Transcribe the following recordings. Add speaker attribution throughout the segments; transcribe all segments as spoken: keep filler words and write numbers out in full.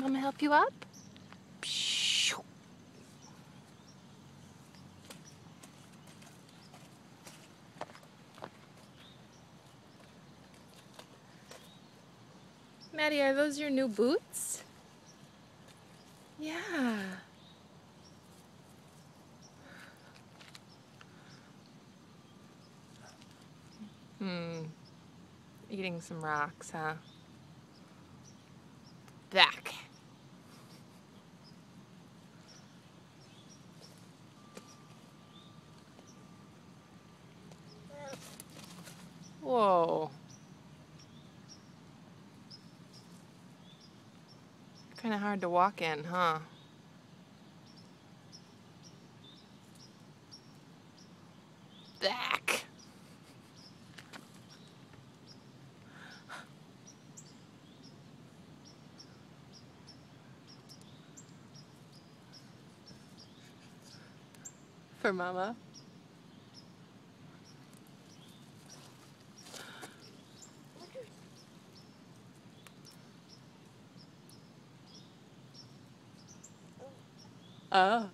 Speaker 1: Mama help you up? Pshh. Maddie, are those your new boots? Yeah. Hmm. Eating some rocks, huh? Back. Whoa. Kind of hard to walk in, huh? Back. For Mama. Oh.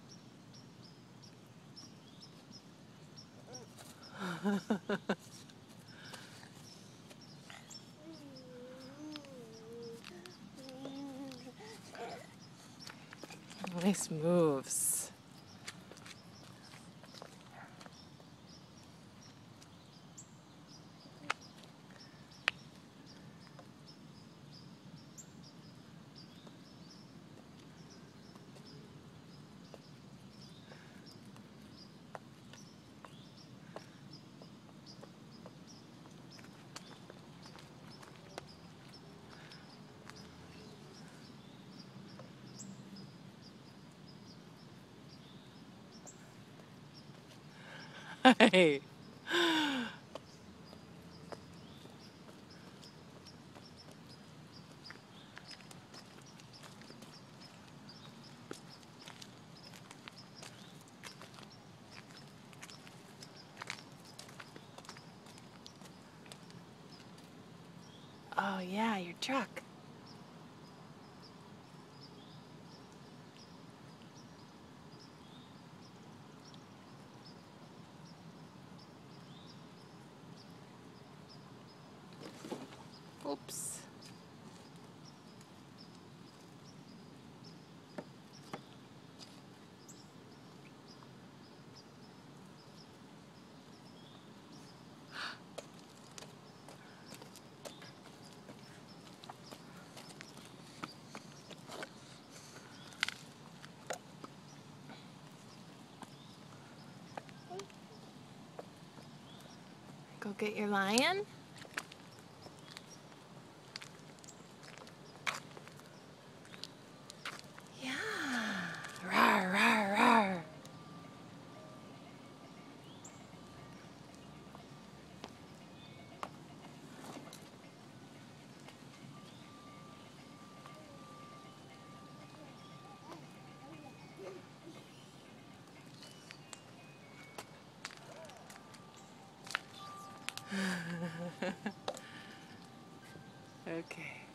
Speaker 1: Nice moves. Hey. Oh yeah, your truck. Oops. Go get your lion? Yeah. Rawr, rawr, rawr. Okay.